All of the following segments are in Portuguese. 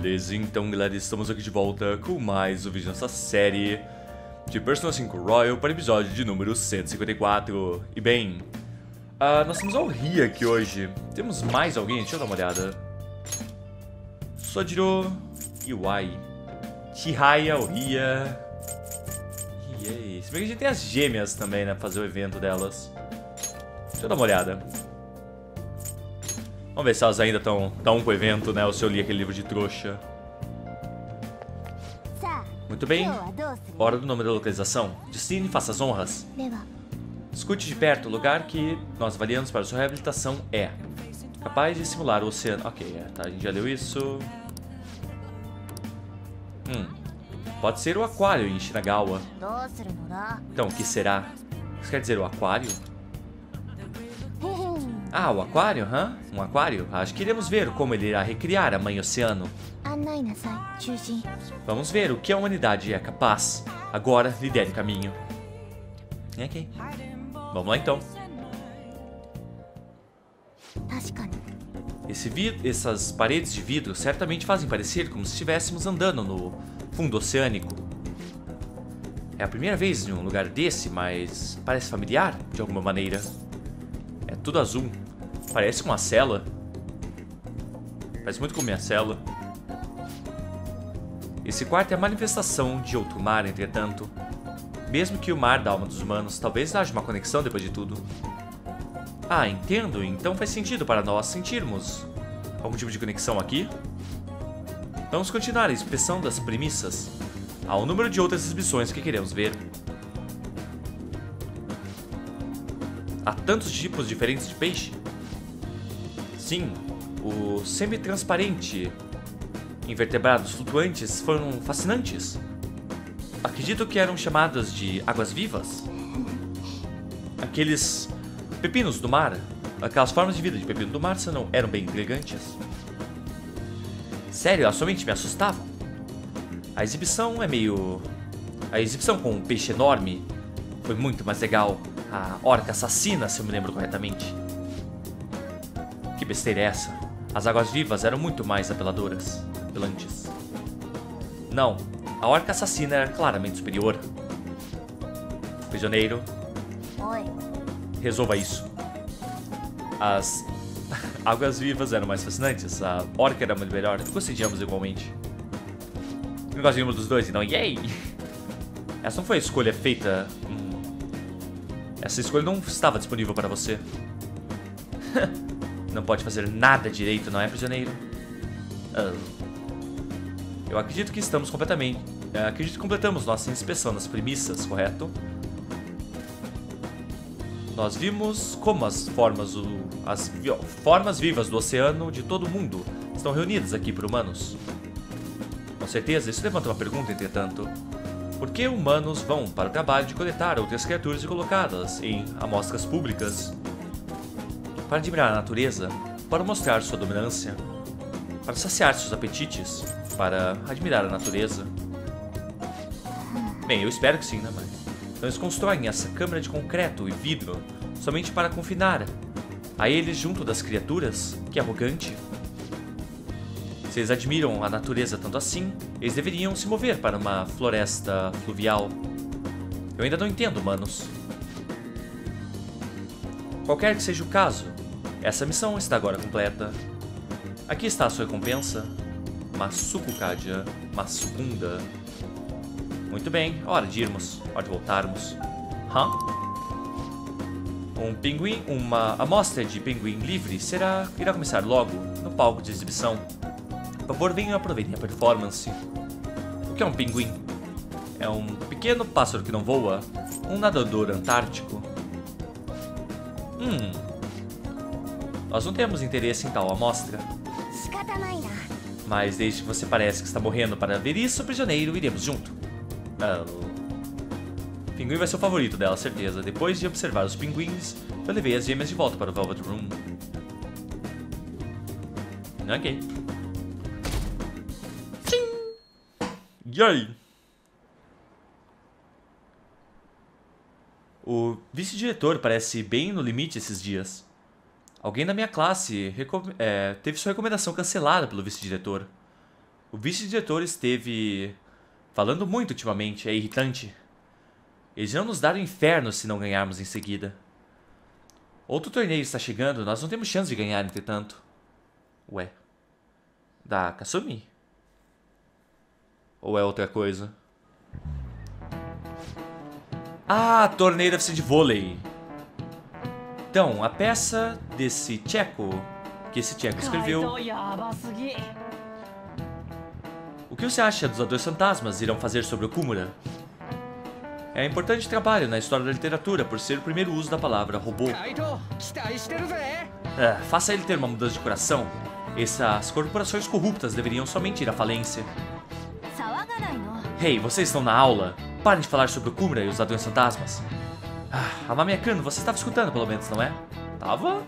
Beleza, então galera, estamos aqui de volta com mais um vídeo nessa série de Persona 5 Royal para o episódio de número 154. E bem, nós temos a Ohia aqui hoje. Temos mais alguém? Deixa eu dar uma olhada. Sojiro Iwai, Chihaya, Ohia. E se bem que a gente tem as gêmeas também, né, pra fazer o evento delas. Deixa eu dar uma olhada. Vamos ver se elas ainda estão com o evento, né? Ou se eu li aquele livro de trouxa. Muito bem. Hora do nome da localização. Destine, faça as honras. Escute de perto. O lugar que nós avaliamos para sua reabilitação é capaz de simular o oceano. Ok, tá. A gente já leu isso. Pode ser o aquário em Shinagawa. Então, o que será? Isso quer dizer o aquário? Ah, o aquário, hã? Um aquário? Acho que iremos ver como ele irá recriar a Mãe Oceano. Vamos ver o que a humanidade é capaz. Agora, lidere o caminho. Ok. Vamos lá, então. Essas paredes de vidro certamente fazem parecer como se estivéssemos andando no fundo oceânico. É a primeira vez em um lugar desse, mas parece familiar de alguma maneira. É tudo azul. Parece uma cela. Parece muito com minha cela. Esse quarto é a manifestação de outro mar, entretanto. Mesmo que o mar da alma dos humanos, talvez haja uma conexão depois de tudo. Ah, entendo. Então faz sentido para nós sentirmos algum tipo de conexão aqui. Vamos continuar a inspeção das premissas. Há um número de outras exibições que queremos ver. Há tantos tipos diferentes de peixe? Sim, o semi-transparente invertebrados flutuantes foram fascinantes. Acredito que eram chamadas de águas-vivas. Aqueles pepinos do mar, aquelas formas de vida de pepino do mar eram bem intrigantes. Sério, elas somente me assustavam. A exibição com um peixe enorme foi muito mais legal. A orca assassina, se eu me lembro corretamente. Que besteira é essa? As águas-vivas eram muito mais apelantes. Não, a orca assassina era claramente superior. Prisioneiro, resolva isso. As águas-vivas eram mais fascinantes. A orca era muito melhor. Gostei de ambos igualmente. Não gosto de nenhum dos dois, então yay! Essa não foi a escolha feita. Essa escolha não estava disponível para você. Não pode fazer nada direito, não é, prisioneiro? Eu acredito que estamos completamente... acredito que completamos nossa inspeção das premissas, correto? Nós vimos como as formas vivas do oceano de todo o mundo estão reunidas aqui por humanos. Com certeza, isso levanta uma pergunta, entretanto. Por que humanos vão para o trabalho de coletar outras criaturas e colocá-las em amostras públicas? Para admirar a natureza, para mostrar sua dominância, para saciar seus apetites, para admirar a natureza. Bem, eu espero que sim, né, mãe? Então eles constroem essa câmara de concreto e vidro somente para confinar a eles junto das criaturas? Que arrogante! Se eles admiram a natureza tanto assim, eles deveriam se mover para uma floresta fluvial. Eu ainda não entendo, humanos. Qualquer que seja o caso, essa missão está agora completa. Aqui está a sua recompensa. Masukukadia, Masukunda. Muito bem, hora de irmos, hora de voltarmos. Uma amostra de pinguim livre irá começar logo no palco de exibição. Por favor, venham e aproveitem a performance. O que é um pinguim? É um pequeno pássaro que não voa, um nadador antártico. Nós não temos interesse em tal amostra. Mas desde que você parece que está morrendo para ver isso, prisioneiro, iremos junto. O pinguim vai ser o favorito dela, certeza. Depois de observar os pinguins, eu levei as gêmeas de volta para o Velvet Room. Ok. E aí? O vice-diretor parece bem no limite esses dias. Alguém da minha classe teve sua recomendação cancelada pelo vice-diretor. O vice-diretor esteve falando muito ultimamente, é irritante. Eles irão nos dar o inferno se não ganharmos em seguida. Outro torneio está chegando, nós não temos chance de ganhar, entretanto. Ué. Da Kasumi? Ou é outra coisa? Ah, torneio deve ser de vôlei. Então, a peça desse tcheco, que esse tcheco escreveu... O que você acha dos Adois Fantasmas irão fazer sobre o Kumura? É um importante trabalho na história da literatura por ser o primeiro uso da palavra robô. Faça ele ter uma mudança de coração. Essas corporações corruptas deveriam somente ir à falência. Hey, vocês estão na aula? Parem de falar sobre o Kumura e os Adois Fantasmas. Amamiya-kun, você estava escutando pelo menos, não é? Tava?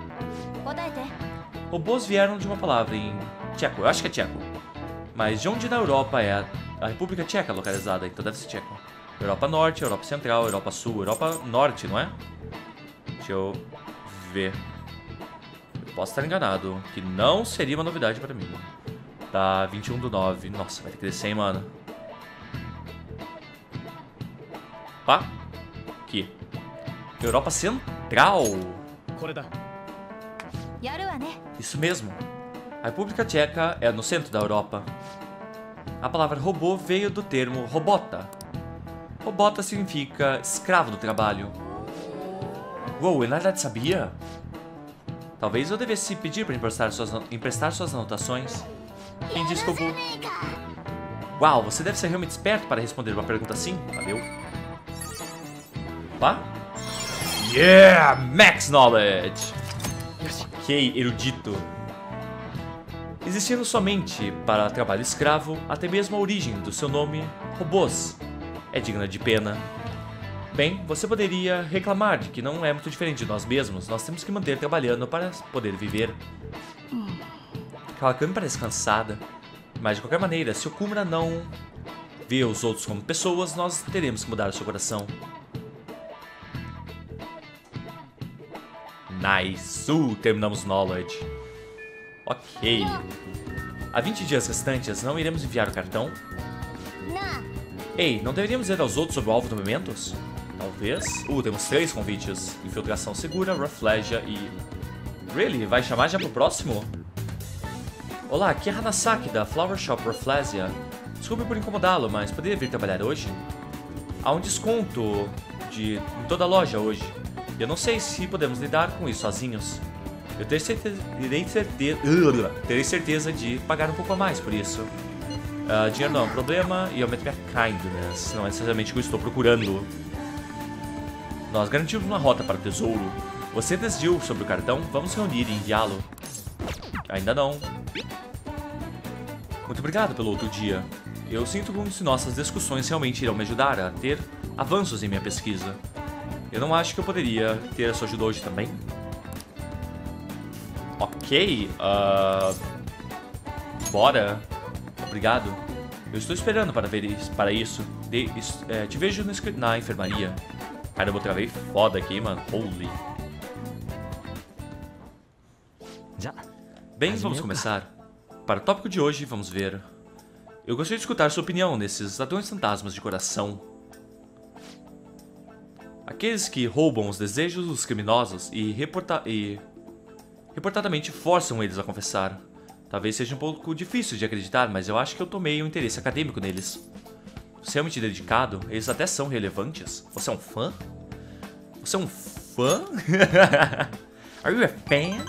Robôs vieram de uma palavra em tcheco, eu acho que é tcheco. Mas de onde na Europa é a República Tcheca localizada, então deve ser tcheco. Europa Norte, Europa Central, Europa Sul, Europa Norte, não é? Deixa eu ver. Eu posso estar enganado, que não seria uma novidade para mim. Tá, 21/9. Nossa, vai ter que descer, hein, mano. Aqui. Europa Central. Isso mesmo. A República Tcheca é no centro da Europa. A palavra robô veio do termo robota. Robota significa escravo do trabalho. Uou, eu na verdade sabia? Talvez eu devesse pedir para emprestar suas anotações. Quem disse que eu vou... Uau, você deve ser realmente esperto para responder uma pergunta assim. Valeu. Yeah! Max Knowledge! Ok, erudito. Existindo somente para trabalho escravo, até mesmo a origem do seu nome, robôs, é digna de pena. Bem, você poderia reclamar de que não é muito diferente de nós mesmos, nós temos que manter trabalhando para poder viver. Kawakami parece cansada, mas de qualquer maneira, se o Kumura não vê os outros como pessoas, nós teremos que mudar o seu coração. Nice! Terminamos Knowledge. Ok. Há 20 dias restantes, não iremos enviar o cartão? Ei, não deveríamos dizer aos outros sobre o alvo do Mementos? Talvez. Temos 3 convites. Infiltração Segura, Rafflesia e... Really? Vai chamar já pro próximo? Olá, aqui é Hanasaki da Flower Shop Rafflesia. Desculpe por incomodá-lo, mas poderia vir trabalhar hoje? Há um desconto em toda a loja hoje. Eu não sei se podemos lidar com isso sozinhos. Eu terei certeza de pagar um pouco a mais por isso. Dinheiro não é um problema e aumenta minha kindness. Não é necessariamente o que eu estou procurando. Nós garantimos uma rota para o tesouro. Você decidiu sobre o cartão? Vamos reunir e enviá-lo. Ainda não. Muito obrigado pelo outro dia. Eu sinto como se nossas discussões realmente irão me ajudar a ter avanços em minha pesquisa. Eu não acho que eu poderia ter a sua ajuda hoje também. Ok, bora. Obrigado. Eu estou esperando para isso. Te vejo na enfermaria. Caramba, eu travei foda aqui, mano. Holy. Bem, vamos começar. Para o tópico de hoje, vamos ver. Eu gostaria de escutar sua opinião nesses ladrões fantasmas de coração. Aqueles que roubam os desejos dos criminosos e reportadamente forçam eles a confessar. Talvez seja um pouco difícil de acreditar, mas eu acho que eu tomei um interesse acadêmico neles. Você é realmente dedicado? Eles até são relevantes? Você é um fã? Você é um fã? Are you a fan?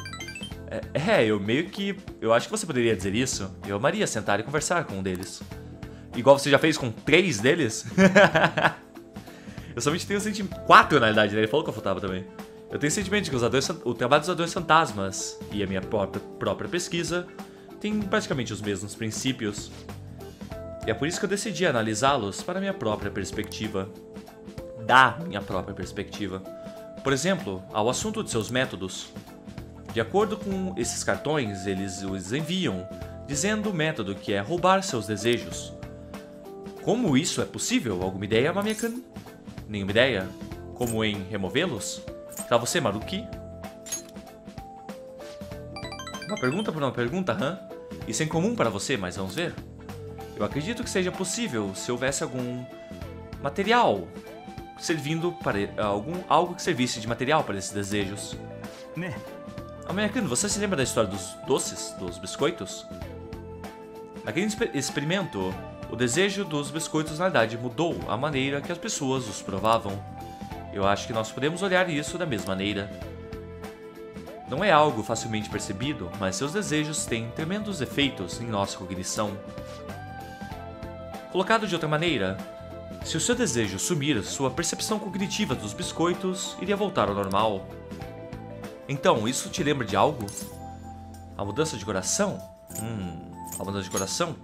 Eu acho que você poderia dizer isso. Eu amaria sentar e conversar com um deles. Igual você já fez com 3 deles? Eu somente tenho sentimento... 4, na realidade, né? Ele falou que eu faltava também. Eu tenho sentimento de que o trabalho dos Adois Fantasmas e a minha própria pesquisa têm praticamente os mesmos princípios. E é por isso que eu decidi analisá-los para minha própria perspectiva. Da minha própria perspectiva. Por exemplo, ao assunto de seus métodos. De acordo com esses cartões, eles os enviam, dizendo o método que é roubar seus desejos. Como isso é possível? Alguma ideia, Amamiya-kun? Nenhuma ideia? Como em removê-los? Tá você, Maruki? Uma pergunta por uma pergunta, hã? Isso é incomum para você, mas vamos ver. Eu acredito que seja possível se houvesse algum material servindo para algo que servisse de material para esses desejos. Americano, você se lembra da história dos doces, dos biscoitos? Naquele experimento, o desejo dos biscoitos na verdade mudou a maneira que as pessoas os provavam. Eu acho que nós podemos olhar isso da mesma maneira. Não é algo facilmente percebido, mas seus desejos têm tremendos efeitos em nossa cognição. Colocado de outra maneira, se o seu desejo sumir, sua percepção cognitiva dos biscoitos iria voltar ao normal. Então, isso te lembra de algo? A mudança de coração? A mudança de coração?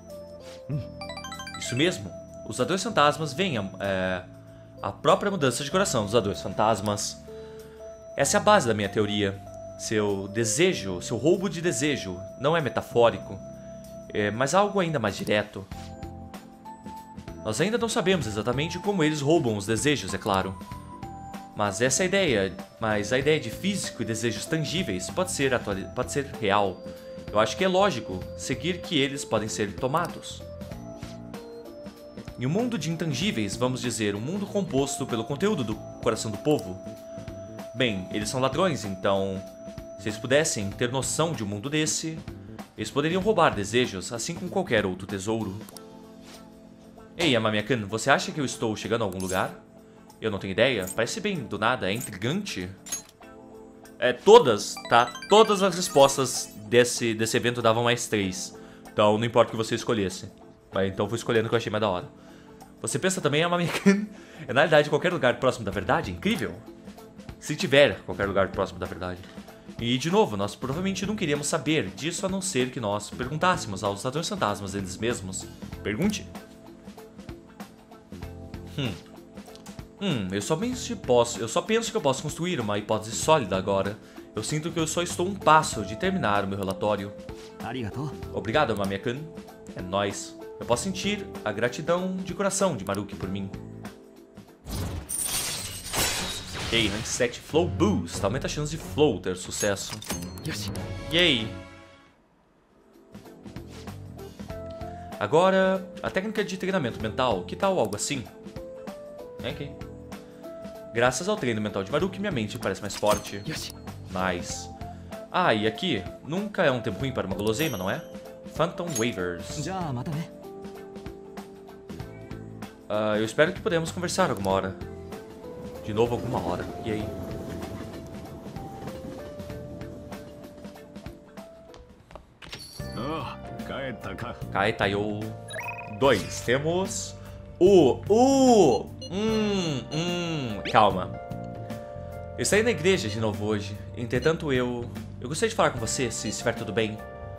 Isso mesmo. Os Anões Fantasmas veem a própria mudança de coração dos Anões Fantasmas. Essa é a base da minha teoria. Seu desejo, seu roubo de desejo, não é metafórico, mas algo ainda mais direto. Nós ainda não sabemos exatamente como eles roubam os desejos, é claro. Mas essa é a ideia. Mas a ideia de físico e desejos tangíveis pode ser real. Eu acho que é lógico seguir que eles podem ser tomados. Em um mundo de intangíveis, vamos dizer, um mundo composto pelo conteúdo do coração do povo. Bem, eles são ladrões, então, se eles pudessem ter noção de um mundo desse, eles poderiam roubar desejos, assim como qualquer outro tesouro. Ei, Amamiakan, você acha que eu estou chegando a algum lugar? Eu não tenho ideia, parece bem do nada, é intrigante. Todas, tá? Todas as respostas desse evento davam mais 3. Então, não importa o que você escolhesse. Mas então fui escolhendo o que eu achei mais da hora. Você pensa também, Amamiakan, é na realidade qualquer lugar próximo da verdade? Incrível! Se tiver qualquer lugar próximo da verdade. E, de novo, nós provavelmente não queríamos saber disso a não ser que nós perguntássemos aos Anões Fantasmas eles mesmos. Pergunte. Eu só penso que eu posso construir uma hipótese sólida agora. Eu sinto que eu só estou um passo de terminar o meu relatório. Obrigado, Amamiakan. É nóis. Eu posso sentir a gratidão de coração de Maruki por mim. Ok, rank 7 Flow Boost. Aumenta a chance de Flow ter sucesso. Yay! Agora, a técnica de treinamento mental. Que tal algo assim? Ok. Graças ao treino mental de Maruki, minha mente parece mais forte. Nice. Ah, e aqui, nunca é um tempo ruim para uma guloseima, não é? Phantom Waivers. Eu espero que podemos conversar alguma hora. De novo, alguma hora. E aí? Kaetayo 2. Temos calma. Eu estarei na igreja de novo hoje. Entretanto, eu gostaria de falar com você, se estiver tudo bem.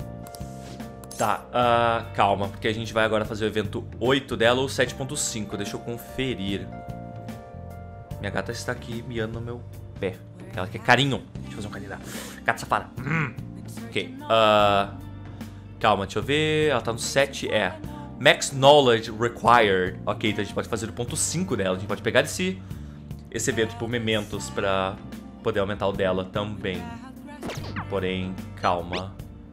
Tá, calma, porque a gente vai agora fazer o evento 8 dela ou 7.5. Deixa eu conferir. Minha gata está aqui miando no meu pé. Ela quer carinho. Deixa eu fazer um carinho lá. Gata safada. Ok. Calma, deixa eu ver. Ela tá no 7. Max Knowledge Required. Ok, então a gente pode fazer o ponto 5 dela. A gente pode pegar esse evento por mementos pra poder aumentar o dela também. Porém, calma.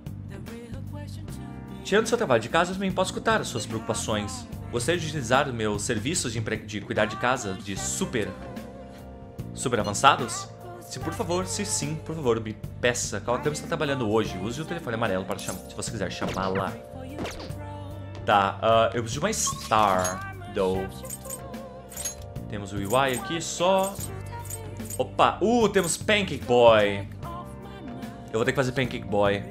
Tirando seu trabalho de casa, eu também posso escutar as suas preocupações. Gostaria de utilizar meus serviços de cuidar de casa de super avançados? Se sim, por favor, me peça. Kawakami está trabalhando hoje. Use o telefone amarelo para chamar, se você quiser chamá-la. Tá, eu preciso de uma Star, though. Temos o UI aqui, só... Opa, temos Pancake Boy. Eu vou ter que fazer Pancake Boy.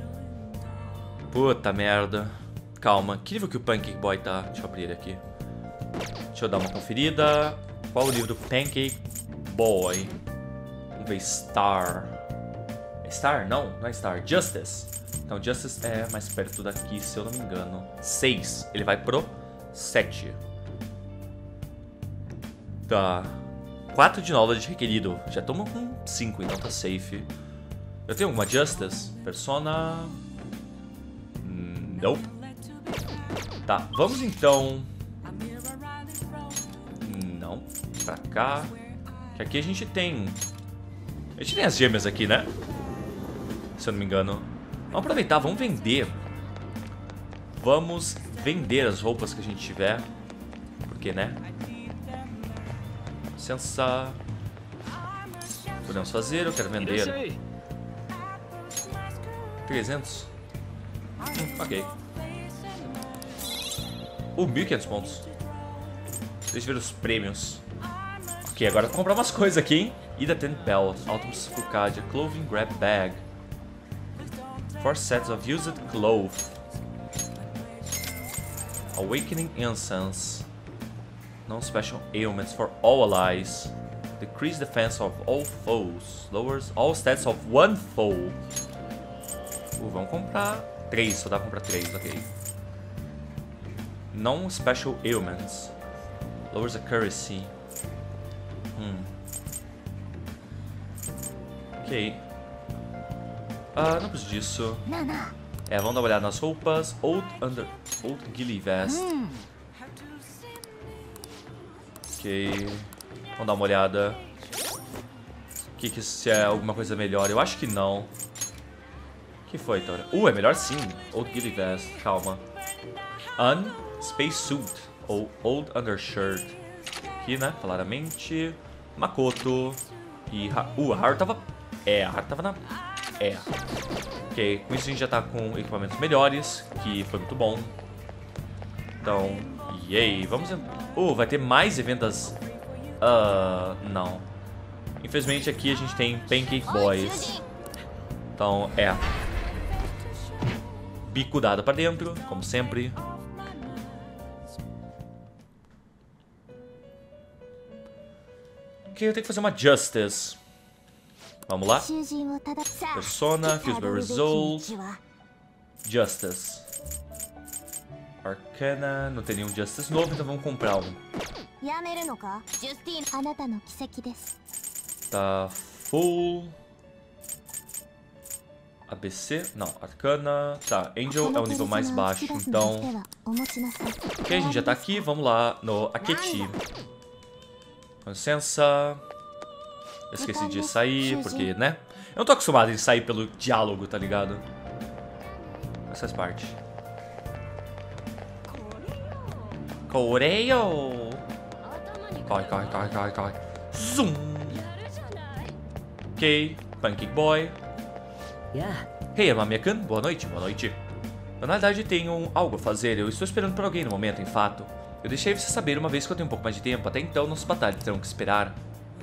Puta merda. Calma, que nível que o Pancake Boy tá? Deixa eu abrir ele aqui. Deixa eu dar uma conferida. Qual o nível do Pancake Boy? Vamos ver, Star. Star? Não, não é Star. Justice. Então, Justice é mais perto daqui, se eu não me engano. 6. Ele vai pro 7. Tá. 4 de knowledge requerido. Já estamos com 5, então tá safe. Eu tenho alguma Justice? Persona... Nope. Tá, vamos então... Não. Pra cá. Que aqui a gente tem... A gente tem as gêmeas aqui, né? Se eu não me engano. Vamos aproveitar, vamos vender vamos vender as roupas que a gente tiver. Porque, né? Licença. Podemos fazer, eu quero vender. 300. Ok. 1.500 pontos. Deixa eu ver os prêmios. Ok, agora vou comprar umas coisas aqui, hein? Ida Ten Belt, Autumn's Fukadia, Clothing Grab Bag. 4 sets of used clothes. Awakening Incense. Non-special ailments for all allies. Decrease defense of all foes. Lowers all stats of one foe. Vamos comprar 3, só dá pra comprar 3, ok. Non-special ailments. Lowers accuracy. Ok. Não preciso disso. Vamos dar uma olhada nas roupas. Old Ghillie Vest. Ok. Vamos dar uma olhada. Se é alguma coisa melhor. Eu acho que não. O que foi, Tora? É melhor sim. Old Ghillie Vest. Calma. Space Suit. Ou Old Undershirt. Aqui, né? Claramente. Makoto. E... a Haru tava... a Haru tava na... Ok. Com isso a gente já tá com equipamentos melhores. Que foi muito bom. Então... Yay. Vamos... vai ter mais eventos... não. Infelizmente aqui a gente tem Pancake Boys. Então, bico dado pra dentro, como sempre. Ok, eu tenho que fazer uma Justice. Vamos lá. Persona, Fusebell Result. Justice. Arcana, não tem nenhum Justice novo, então vamos comprar um. Tá full. ABC, não, Arcana. Tá, Angel é o nível mais baixo, então... Ok, a gente já tá aqui, vamos lá no Akechi. Com licença. Esqueci de sair, porque, né? Eu não tô acostumado em sair pelo diálogo, tá ligado? Mas faz parte. Correio! Corre. Zoom! Ok, Pancake Boy. Hey, Amamiakan, boa noite. Eu, na verdade, tenho algo a fazer. Eu estou esperando por alguém no momento, em fato. Eu deixei você saber uma vez que eu tenho um pouco mais de tempo. Até então, nossas batalhas terão que esperar.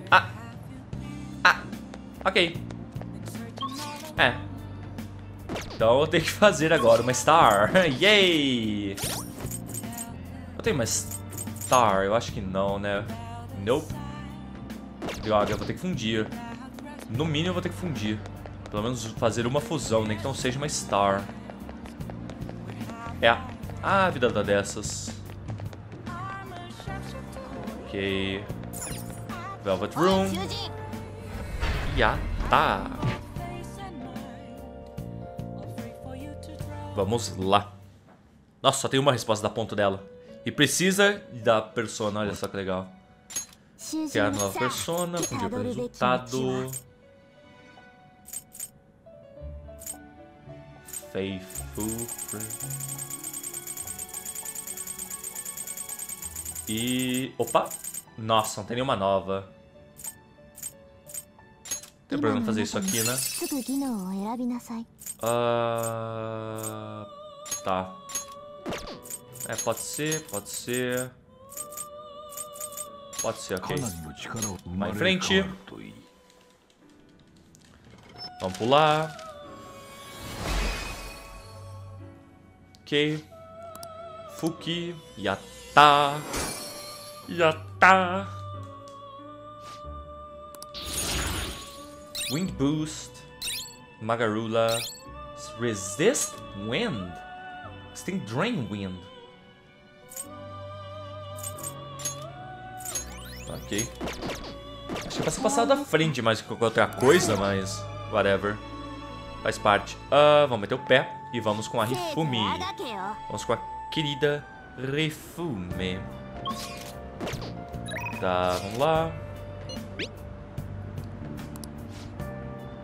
Ok. Então eu tenho que fazer agora uma Star. Yay! Eu tenho uma Star? Eu acho que não, né? Nope. Droga, eu vou ter que fundir. No mínimo eu vou ter que fundir. Pelo menos fazer uma fusão, nem que não seja uma Star. A vida dá dessas. Ok. Velvet Room. Tá. Vamos lá. Nossa, só tem uma resposta da ponta dela. E precisa da persona, olha só que legal. Criar nova persona, fundir para o resultado. Faithful. E... opa! Nossa, não tem nenhuma nova. Tem problema fazer isso aqui, né? Tá. Pode ser. Pode ser, ok. Vai em frente. Vamos pular. Ok. Fuki. Yatta. Wind Boost. Magarula. Resist Wind. Você tem Drain Wind. Ok. Acho que vai ser passado da frente mais que qualquer outra coisa, mas... whatever. Faz parte. Vamos meter o pé e vamos com a Rifumi. Vamos com a querida Rifumi. Tá, vamos lá.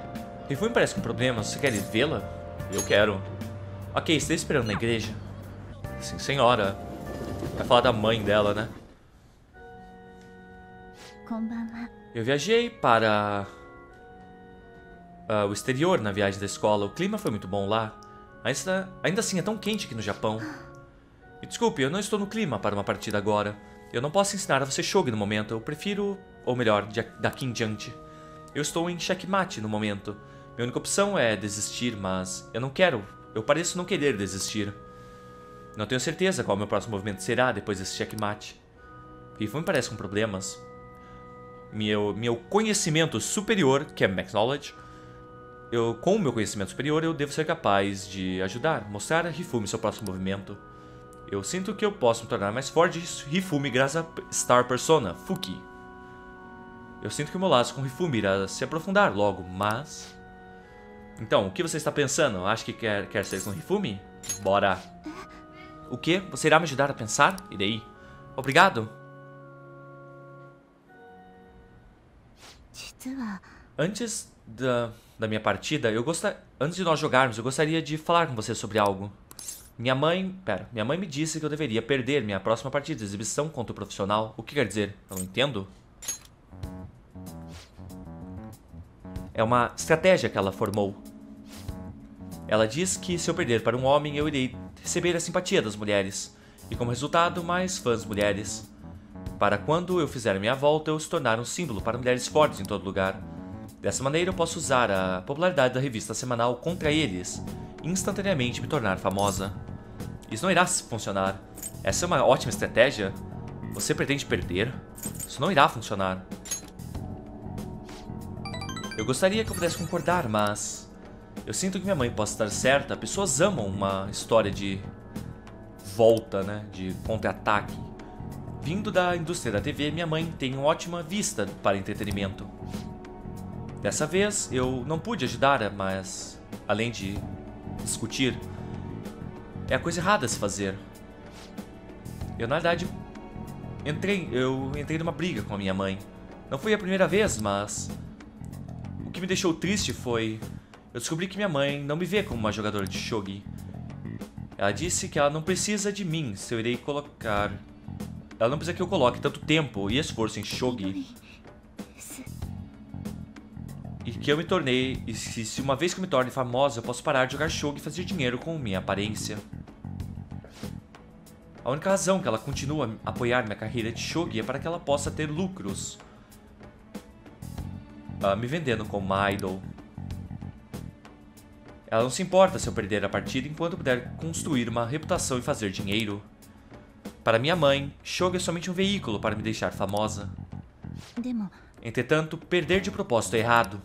Rifumi parece com problemas. Você quer vê-la? Eu quero. Ok, está esperando na igreja. Sim, senhora. Vai falar da mãe dela, né? Eu viajei para o exterior na viagem da escola. O clima foi muito bom lá. Ainda assim é tão quente aqui no Japão. E desculpe, eu não estou no clima para uma partida agora. Eu não posso ensinar a você shogi no momento. Eu prefiro, ou melhor, daqui em diante. Eu estou em checkmate no momento. Minha única opção é desistir, mas eu não quero. Eu pareço não querer desistir. Não tenho certeza qual o meu próximo movimento será depois desse checkmate. Hifumi parece com problemas. Meu conhecimento superior, que é Max Knowledge, com o meu conhecimento superior, eu devo ser capaz de ajudar, mostrar a Hifumi seu próximo movimento. Eu sinto que eu posso me tornar mais forte de Hifumi graças a Star Persona, Fuki. Eu sinto que o meu laço com Hifumi irá se aprofundar logo, mas... Então, o que você está pensando? Acha que quer ser com Hifumi? Bora! O que? Você irá me ajudar a pensar? Irei. Obrigado! Antes da minha partida, antes de nós jogarmos, eu gostaria de falar com você sobre algo. Minha mãe me disse que eu deveria perder minha próxima partida de exibição contra o profissional. O que quer dizer? Eu não entendo. É uma estratégia que ela formou. Ela diz que se eu perder para um homem, eu irei receber a simpatia das mulheres. E como resultado, mais fãs mulheres. Para quando eu fizer minha volta, eu se tornar um símbolo para mulheres fortes em todo lugar. Dessa maneira, eu posso usar a popularidade da revista semanal contra eles e instantaneamente me tornar famosa. Isso não irá funcionar. Essa é uma ótima estratégia? Você pretende perder? Isso não irá funcionar. Eu gostaria que eu pudesse concordar, mas... eu sinto que minha mãe possa estar certa. Pessoas amam uma história de volta, né? De contra-ataque. Vindo da indústria da TV, minha mãe tem uma ótima vista para entretenimento. Dessa vez, eu não pude ajudar, mas, além de discutir, é a coisa errada a se fazer. Eu, na verdade, eu entrei numa briga com a minha mãe. Não foi a primeira vez, mas... o que me deixou triste foi... eu descobri que minha mãe não me vê como uma jogadora de shogi. Ela disse que ela não precisa de mim se eu irei colocar... ela não precisa que eu coloque tanto tempo e esforço em shogi. E que eu me tornei... e se uma vez que eu me torne famosa, eu posso parar de jogar shogi e fazer dinheiro com minha aparência. A única razão que ela continua a apoiar minha carreira de shogi é para que ela possa ter lucros. Me vendendo como uma idol. Ela não se importa se eu perder a partida enquanto puder construir uma reputação e fazer dinheiro. Para minha mãe, shogi é somente um veículo para me deixar famosa. Entretanto, perder de propósito é errado.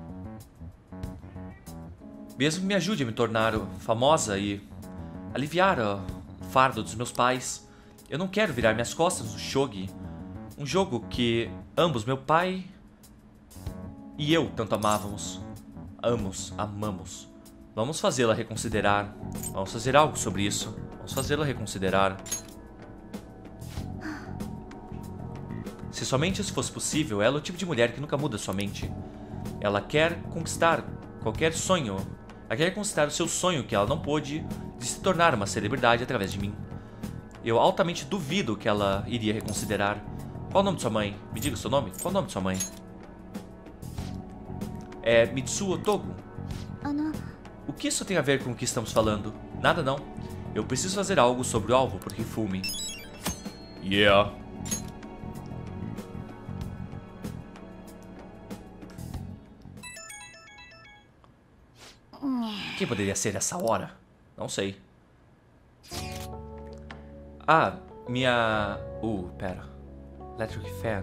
Mesmo que me ajude a me tornar famosa e aliviar o fardo dos meus pais, eu não quero virar minhas costas no shogi. Um jogo que ambos, meu pai e eu, tanto amávamos. Amamos. Vamos fazê-la reconsiderar. Vamos fazer algo sobre isso. Vamos fazê-la reconsiderar. Se somente isso fosse possível, ela é o tipo de mulher que nunca muda sua mente. Ela quer conquistar qualquer sonho. Ela quer conquistar o seu sonho que ela não pôde de se tornar uma celebridade através de mim. Eu altamente duvido que ela iria reconsiderar. Qual o nome de sua mãe? Me diga o seu nome. Qual o nome de sua mãe? É Mitsuo Togo. O que isso tem a ver com o que estamos falando? Nada não. Eu preciso fazer algo sobre o alvo por Hifumi. Yeah. Quem poderia ser essa hora? Não sei. Ah, minha... pera. Electric fan.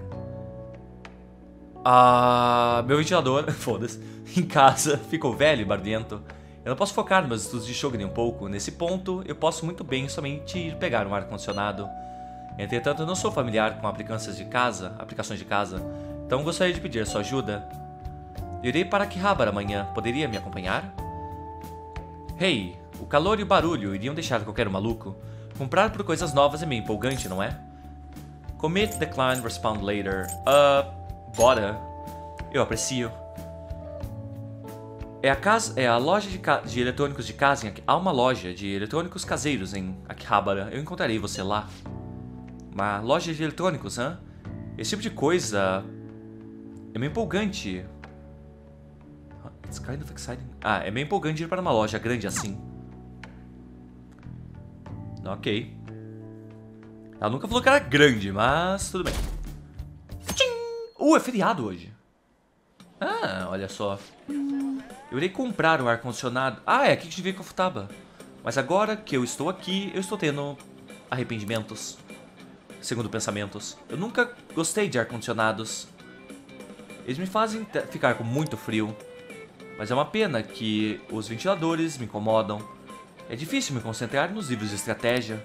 Meu ventilador, foda-se, em casa ficou velho e barulhento. Eu não posso focar nos meus estudos de shogi nem um pouco. Nesse ponto, eu posso muito bem somente ir pegar um ar-condicionado. Entretanto, eu não sou familiar com aplicações de casa, então gostaria de pedir a sua ajuda. Eu irei para Akihabara amanhã. Poderia me acompanhar? Hey, o calor e o barulho iriam deixar qualquer maluco. Comprar por coisas novas é meio empolgante, não é? Commit, decline, respond later. Bora. Eu aprecio. É a loja de eletrônicos de casa. Há uma loja de eletrônicos caseiros em Akihabara. Eu encontrarei você lá. Uma loja de eletrônicos, hã? Esse tipo de coisa é meio empolgante. It's kind of exciting. Ah, é meio empolgante ir para uma loja grande assim. Ok. Ela nunca falou que era grande, mas tudo bem. É feriado hoje. Ah, olha só. Eu irei comprar um ar-condicionado. Ah, é aqui que devia Futaba. Mas agora que eu estou aqui, eu estou tendo arrependimentos. Segundo pensamentos. Eu nunca gostei de ar-condicionados. Eles me fazem ficar com muito frio. Mas é uma pena que os ventiladores me incomodam. É difícil me concentrar nos livros de estratégia.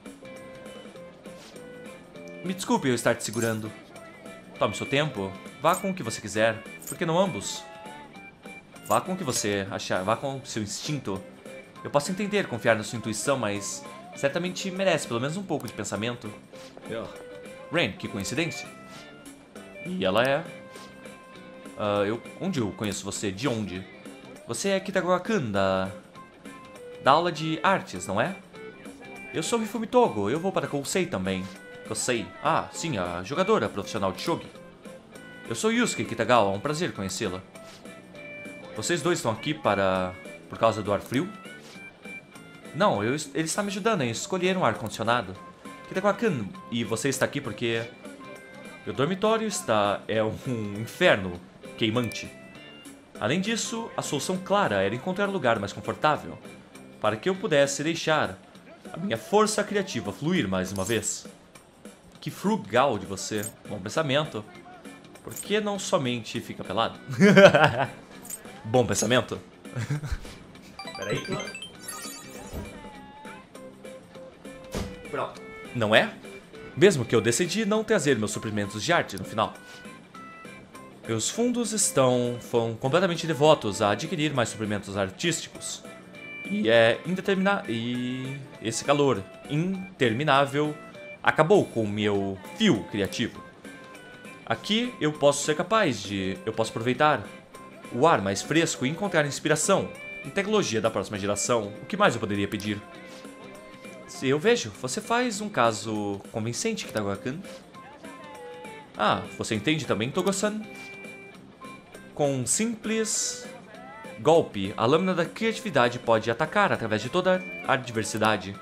Me desculpe eu estar te segurando. Tome seu tempo. Vá com o que você quiser. Por que não ambos? Vá com o que você achar. Vá com o seu instinto. Eu posso entender confiar na sua intuição, mas certamente merece pelo menos um pouco de pensamento. Rain, que coincidência. E ela é... onde eu conheço você? De onde? Você é Kitagawa-kun da aula de artes, não é? Eu sou Hifumi Togo, eu vou para Kousei também. Kousei? Ah, sim, a jogadora profissional de shogi. Eu sou Yusuke Kitagawa, é um prazer conhecê-la. Vocês dois estão aqui por causa do ar frio? Não, ele está me ajudando a escolher um ar-condicionado. Kitagawa-kun, e você está aqui porque... Meu dormitório é um inferno queimante. Além disso, a solução clara era encontrar um lugar mais confortável, para que eu pudesse deixar a minha força criativa fluir mais uma vez. Que frugal de você. Bom pensamento. Por que não somente fica pelado? Bom pensamento. Peraí. Pronto. Não é? Mesmo que eu decidi não trazer meus suprimentos de arte no final. Meus fundos foram completamente devotos a adquirir mais suprimentos artísticos. E esse calor interminável acabou com o meu fio criativo. Aqui eu posso aproveitar o ar mais fresco e encontrar inspiração em tecnologia da próxima geração. O que mais eu poderia pedir? Se eu vejo, você faz um caso convincente, Kitagawa-kun. Ah, você entende também, Togo-san? Com um simples golpe, a lâmina da criatividade pode atacar através de toda a adversidade.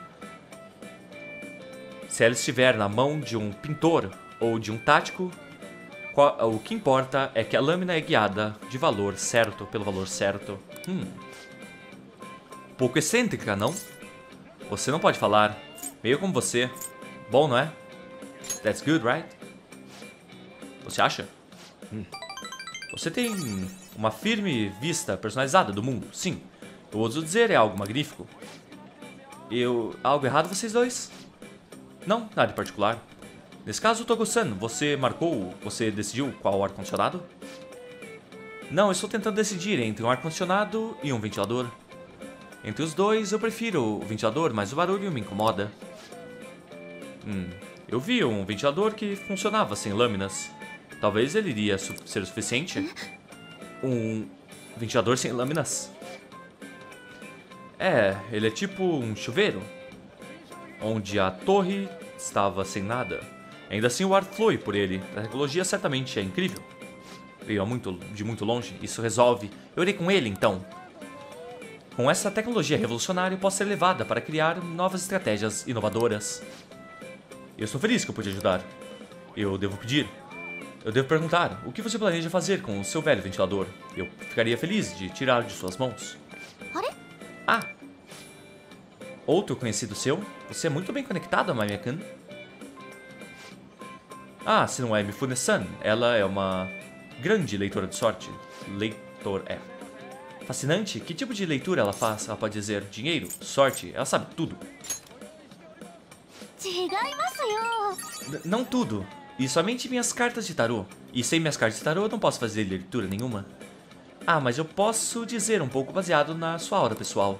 Se ela estiver na mão de um pintor ou de um tático, o que importa é que a lâmina é guiada pelo valor certo. Pouco excêntrica, não? Você não pode falar. Meio como você. Bom, não é? That's good, right? Você acha? Você tem uma firme vista personalizada do mundo, sim. Eu ouso dizer, é algo magnífico. Algo errado vocês dois? Não, nada em particular. Nesse caso, Togo-san, você decidiu qual ar-condicionado? Não, eu estou tentando decidir entre um ar-condicionado e um ventilador. Entre os dois, eu prefiro o ventilador, mas o barulho me incomoda. Eu vi um ventilador que funcionava sem lâminas. Talvez ele iria ser o suficiente. Um ventilador sem lâminas? Ele é tipo um chuveiro, onde a torre estava sem nada. Ainda assim o ar flui por ele. A tecnologia certamente é incrível. Veio de muito longe, isso resolve. Eu irei com ele então. Com essa tecnologia revolucionária, eu posso ser levada para criar novas estratégias inovadoras. Eu estou feliz que eu pude ajudar. Eu devo perguntar, o que você planeja fazer com o seu velho ventilador? Eu ficaria feliz de tirar de suas mãos. Ah! Outro conhecido seu? Você é muito bem conectado a Mamiya-kun. Ah, se não é Mifune-san, ela é uma grande leitora de sorte. Fascinante? Que tipo de leitura ela faz? Ela pode dizer dinheiro, sorte, ela sabe tudo. Não tudo. E somente minhas cartas de tarô. E sem minhas cartas de tarô eu não posso fazer leitura nenhuma. Ah, mas eu posso dizer um pouco baseado na sua aura pessoal.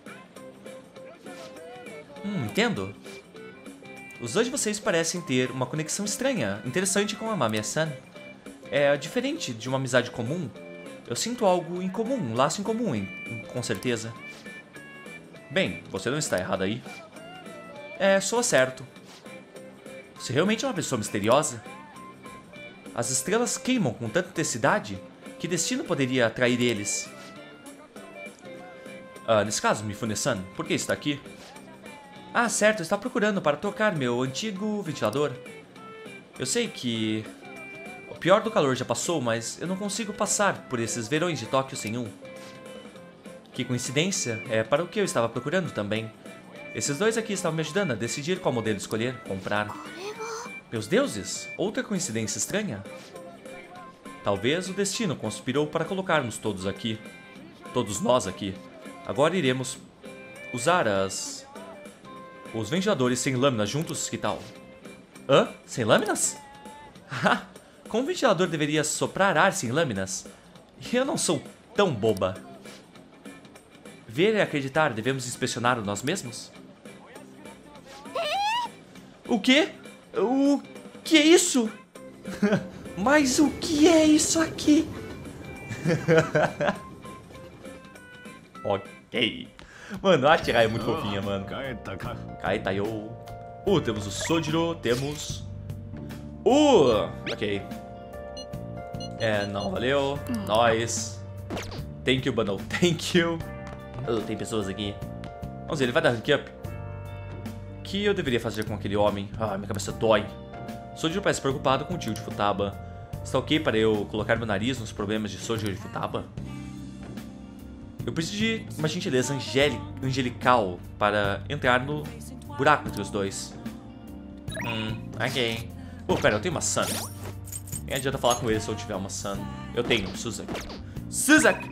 Entendo. Os dois de vocês parecem ter uma conexão estranha, interessante com a Mamiya-san. É diferente de uma amizade comum. Eu sinto algo em comum, um laço em comum, com certeza. Bem, você não está errado aí. É, soa certo. Você realmente é uma pessoa misteriosa? As estrelas queimam com tanta intensidade? Que destino poderia atrair eles? Nesse caso, Mifune-san, por que está aqui? Ah, certo, está procurando para trocar meu antigo ventilador. Eu sei que o pior do calor já passou, mas eu não consigo passar por esses verões de Tóquio sem um. Que coincidência, é para o que eu estava procurando também. Esses dois aqui estavam me ajudando a decidir qual modelo escolher, comprar. Meus deuses, outra coincidência estranha? Talvez o destino conspirou para colocarmos todos aqui. Todos nós aqui. Agora iremos usar os ventiladores sem lâminas juntos, que tal? Hã? Sem lâminas? Haha, como um ventilador deveria soprar ar sem lâminas? Eu não sou tão boba. Ver e acreditar, devemos inspecionar nós mesmos? O quê? O que é isso? Mas o que é isso aqui? Ok. Mano, a Shirai é muito fofinha, mano. Kaitayo. Temos o Sojiro, temos... ok. Não, valeu. Nós. Thank you, Bundle. Thank you. Tem pessoas aqui. Vamos ver, ele vai dar rank up. O que eu deveria fazer com aquele homem? Minha cabeça dói. Sojiro parece preocupado com o tio de Futaba. Está ok para eu colocar meu nariz nos problemas de Sojiro e Futaba? Eu preciso de uma gentileza angelical para entrar no buraco entre os dois. Ok. Pera, eu tenho maçã. Nem adianta falar com ele se eu tiver uma maçã. Eu tenho, Suzak. Suzak!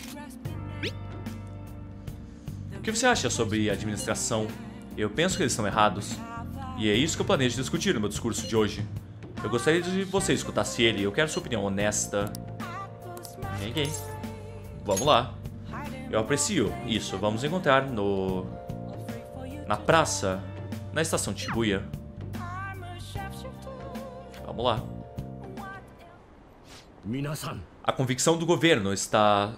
O que você acha sobre a administração? Eu penso que eles estão errados. E é isso que eu planejo discutir no meu discurso de hoje. Eu gostaria de você escutasse ele. Eu quero sua opinião honesta. Ok. Vamos lá. Eu aprecio isso. Vamos encontrar na praça, na estação de Shibuya. Vamos lá. A convicção do governo está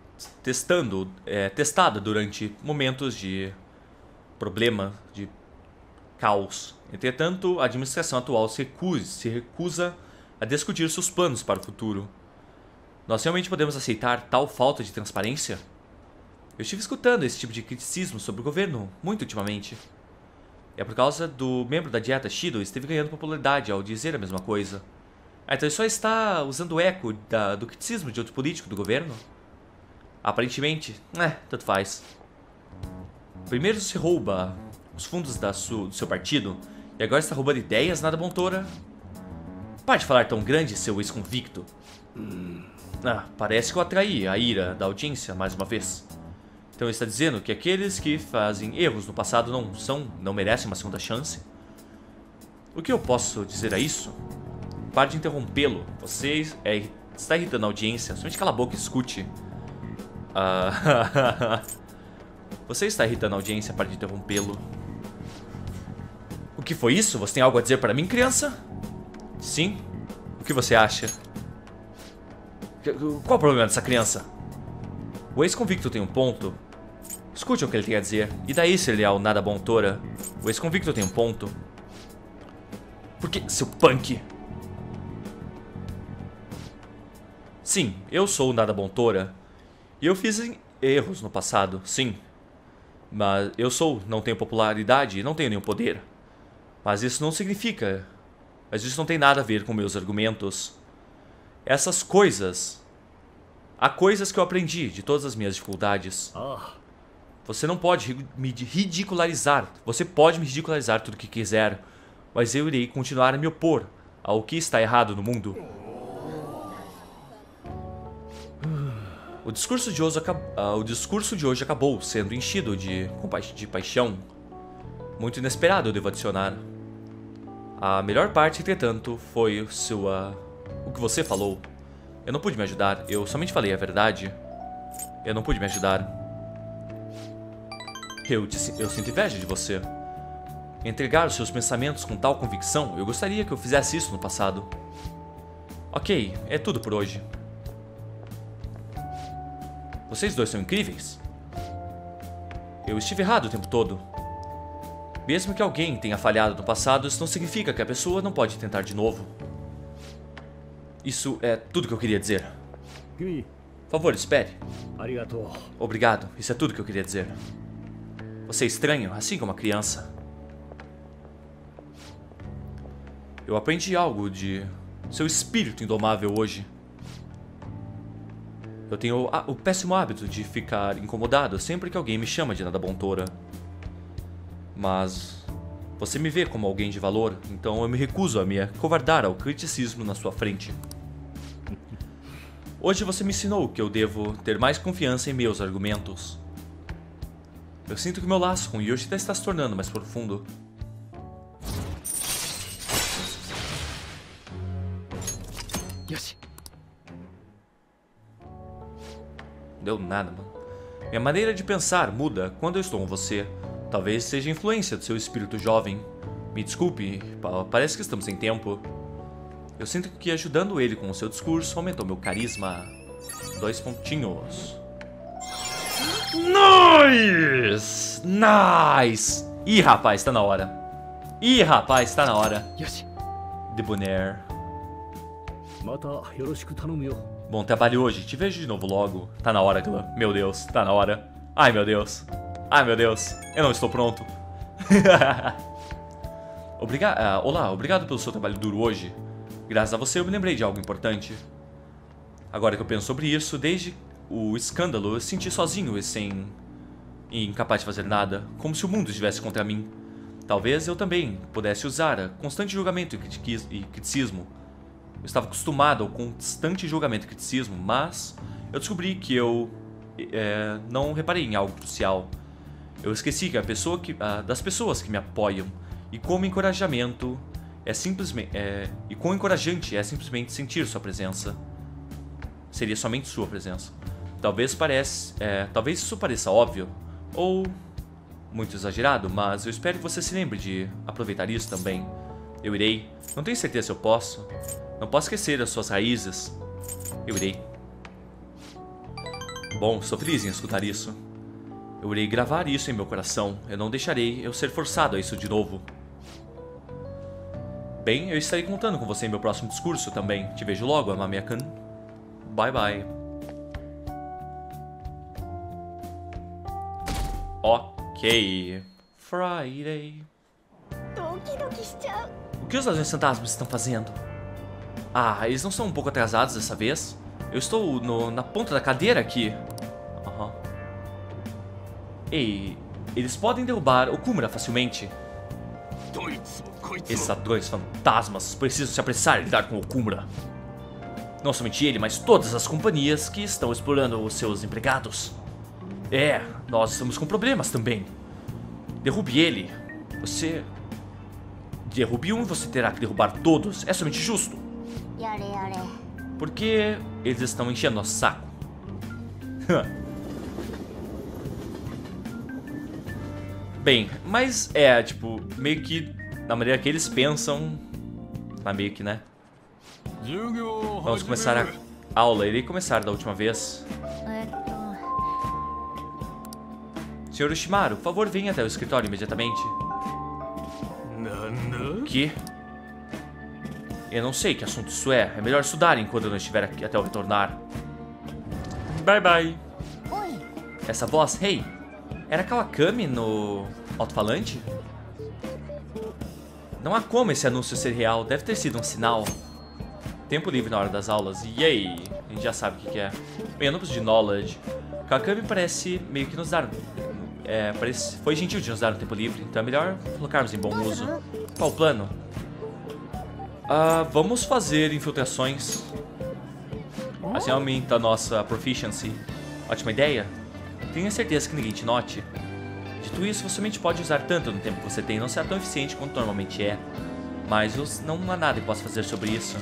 testada durante momentos de problema, de caos. Entretanto, a administração atual se recusa a discutir seus planos para o futuro. Nós realmente podemos aceitar tal falta de transparência? Eu estive escutando esse tipo de criticismo sobre o governo muito ultimamente. É por causa do membro da dieta Shido esteve ganhando popularidade ao dizer a mesma coisa. Então ele só está usando o eco do criticismo de outro político do governo? Aparentemente, tanto faz. Primeiro se rouba os fundos do seu partido e agora está roubando ideias, nada Bontora? Pare de falar tão grande, seu ex-convicto. Parece que eu atraí a ira da audiência mais uma vez. Então ele está dizendo que aqueles que fazem erros no passado não merecem uma segunda chance? O que eu posso dizer a isso? Pare de interrompê-lo. Você está irritando a audiência. Somente cala a boca e escute. Você está irritando a audiência. Pare de interrompê-lo. O que foi isso? Você tem algo a dizer para mim, criança? Sim? O que você acha? Qual o problema dessa criança? O ex-convicto tem um ponto. Escute o que ele tem a dizer. E daí se ele é o nada Bontora? O ex-convicto tem um ponto. Por que, seu punk? Sim, eu sou o nada Bontora. E eu fiz erros no passado, sim. Mas não tenho popularidade e não tenho nenhum poder. Mas isso não significa... Mas isso não tem nada a ver com meus argumentos. Essas coisas... Há coisas que eu aprendi de todas as minhas dificuldades. Você não pode me ridicularizar. Você pode me ridicularizar tudo o que quiser. Mas eu irei continuar a me opor ao que está errado no mundo. O discurso de hoje acabou sendo enchido de paixão. Muito inesperado, eu devo adicionar. A melhor parte, entretanto, foi o que você falou. Eu não pude me ajudar, eu somente falei a verdade. Eu não pude me ajudar. Eu sinto inveja de você. Entregar os seus pensamentos com tal convicção, eu gostaria que eu fizesse isso no passado. Ok, é tudo por hoje. Vocês dois são incríveis. Eu estive errado o tempo todo. Mesmo que alguém tenha falhado no passado, isso não significa que a pessoa não pode tentar de novo. Isso é tudo que eu queria dizer. Kimi, Por favor, espere. arigatou. Obrigado, isso é tudo que eu queria dizer. Você é estranho, assim como a criança. Eu aprendi algo de seu espírito indomável hoje. Eu tenho o péssimo hábito de ficar incomodado sempre que alguém me chama de Nadabontora. Mas você me vê como alguém de valor, então eu me recuso a me acovardar ao criticismo na sua frente. Hoje você me ensinou que eu devo ter mais confiança em meus argumentos. Eu sinto que meu laço com Yoshida está se tornando mais profundo. Yoshi. Deu nada, mano. Minha maneira de pensar muda quando eu estou com você. Talvez seja influência do seu espírito jovem. Me desculpe, parece que estamos sem tempo. Eu sinto que ajudando ele com o seu discurso aumentou meu carisma. 2 pontinhos. Nice! Nice! Ih, rapaz, tá na hora. Ih, rapaz, tá na hora. Yoshi. Debonair. Mata yoroshiku tanomu yo. Bom trabalho hoje, te vejo de novo logo. Tá na hora, Clã. Meu Deus, tá na hora. Ai, meu Deus. Ai, meu Deus. Eu não estou pronto. Olá, obrigado pelo seu trabalho duro hoje. Graças a você eu me lembrei de algo importante. Agora que eu penso sobre isso, desde o escândalo eu senti sozinho e incapaz de fazer nada. Como se o mundo estivesse contra mim. Talvez eu também pudesse usar constante julgamento e criticismo. Eu estava acostumado ao constante julgamento e criticismo, mas eu descobri que eu não reparei em algo crucial. Eu esqueci que das pessoas que me apoiam e como encorajamento e quão encorajante é simplesmente sentir sua presença. Seria somente sua presença. Talvez isso pareça óbvio ou muito exagerado, mas eu espero que você se lembre de aproveitar isso também. Eu irei. Não tenho certeza se eu posso. Não posso esquecer as suas raízes. Eu irei. Bom, estou feliz em escutar isso. Eu irei gravar isso em meu coração. Eu não deixarei eu ser forçado a isso de novo. Bem, eu estarei contando com você em meu próximo discurso também. Te vejo logo, Amamiya-kun. Bye bye. Ok. Friday. O que os ladrões fantasmas estão fazendo? Ah, eles não são um pouco atrasados dessa vez? Eu estou na ponta da cadeira aqui. Aham. Ei, eles podem derrubar o Kumura facilmente. Esses ladrões fantasmas precisam se apressar em lidar com o Kumura. Não somente ele, mas todas as companhias que estão explorando os seus empregados. Nós estamos com problemas também. Derrube ele. Derrube um e você terá que derrubar todos. É somente justo. Porque eles estão enchendo nosso saco. Bem, mas tipo, meio que na maneira que eles pensam. Meio que, né? Vamos começar a aula. Irei começar da última vez. Senhor Ushimaru, por favor, venha até o escritório imediatamente. O quê? Eu não sei que assunto isso é. É melhor estudar enquanto eu não estiver aqui até eu retornar. Bye bye. Essa voz, hey, era Kawakami no alto-falante? Não há como esse anúncio ser real. Deve ter sido um sinal. Tempo livre na hora das aulas. Yay! A gente já sabe o que é. Bem, anúncio de knowledge. Kawakami parece meio que nos dar... foi gentil de nos dar um tempo livre. Então é melhor colocarmos em bom uso. Qual o plano? Vamos fazer infiltrações. Assim aumenta a nossa proficiency. Ótima ideia. Tenha certeza que ninguém te note. Dito isso, você somente pode usar tanto no tempo que você tem. Não será tão eficiente quanto normalmente é. Mas não há nada que possa fazer sobre isso.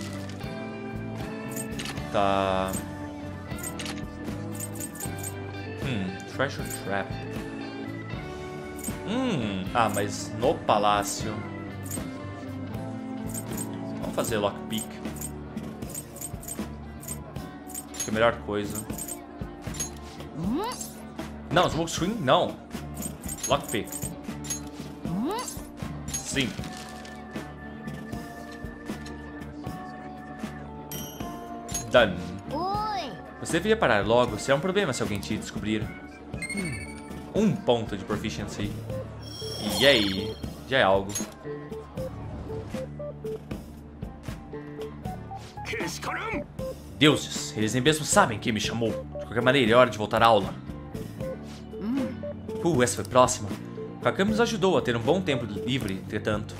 Tá. Treasure Trap. Mas no palácio. Vamos fazer lockpick. Acho que é a melhor coisa. Não, smoke screen, não. Lockpick. Sim. Done. Você deveria parar logo, será um problema se alguém te descobrir. 1 ponto de proficiency. E aí, já é algo. Deuses, eles nem mesmo sabem quem me chamou. De qualquer maneira, é hora de voltar à aula. Essa foi próxima. Kakami nos ajudou a ter um bom tempo livre, entretanto.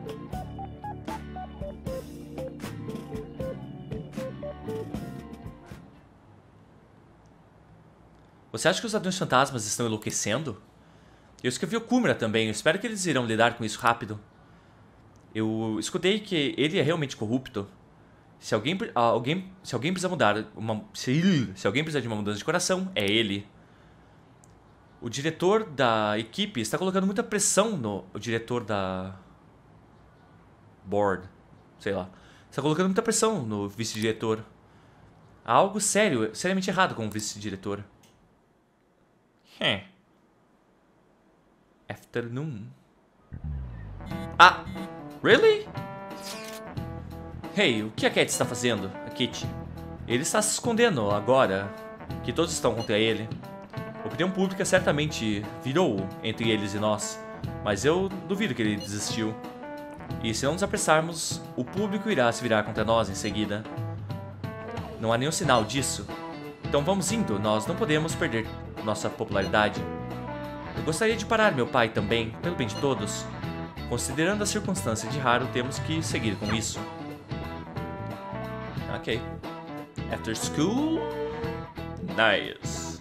Você acha que os ladrões fantasmas estão enlouquecendo? Eu escrevi o Kumra também, eu espero que eles irão lidar com isso rápido. Eu escutei que ele é realmente corrupto. Se alguém precisar mudar se alguém precisar de uma mudança de coração, é ele. O diretor da equipe está colocando muita pressão no... O diretor da... Board. Sei lá. Está colocando muita pressão no vice-diretor. Há algo sério, seriamente errado com o vice-diretor. Afternoon. Ah! Really? Hey, o que a Cat está fazendo? A Kitty. Ele está se escondendo agora que todos estão contra ele. A opinião pública certamente virou entre eles e nós, mas eu duvido que ele desistiu. E se não nos apressarmos, o público irá se virar contra nós em seguida. Não há nenhum sinal disso. Então vamos indo, nós não podemos perder nossa popularidade. Eu gostaria de parar meu pai também, pelo bem de todos. Considerando as circunstâncias de Haru, temos que seguir com isso. Ok. After school? Nice.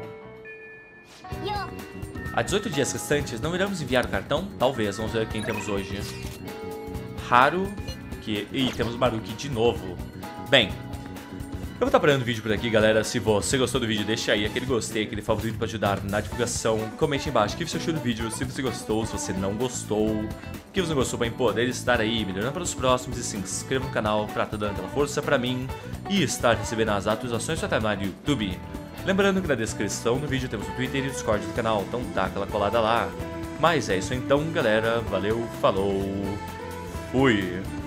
Há 18 dias restantes, não iremos enviar o cartão? Talvez, vamos ver quem temos hoje. Haru, e temos Maruki de novo. Bem, eu vou estar parando o vídeo por aqui, galera. Se você gostou do vídeo, deixa aí aquele gostei, aquele favorito para ajudar na divulgação. Comente embaixo o que você achou do vídeo, se você gostou, se você não gostou. O que você não gostou para poder estar aí melhorando para os próximos. E se inscreva no canal para estar dando aquela força para mim e estar recebendo as atualizações do canal do YouTube. Lembrando que na descrição do vídeo temos o Twitter e o Discord do canal, então dá aquela colada lá. Mas é isso então, galera. Valeu, falou, fui!